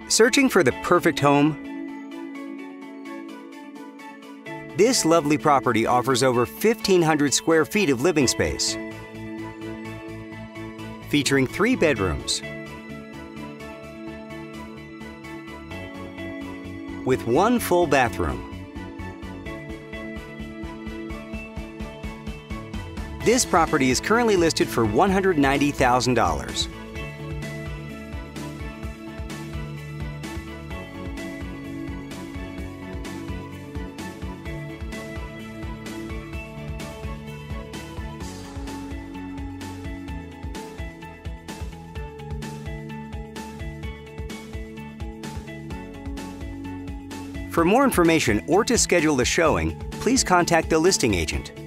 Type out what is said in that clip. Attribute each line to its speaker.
Speaker 1: Searching for the perfect home? This lovely property offers over 1,500 square feet of living space, featuring 3 bedrooms with 1 full bathroom. This property is currently listed for $190,000. For more information or to schedule a showing, please contact the listing agent.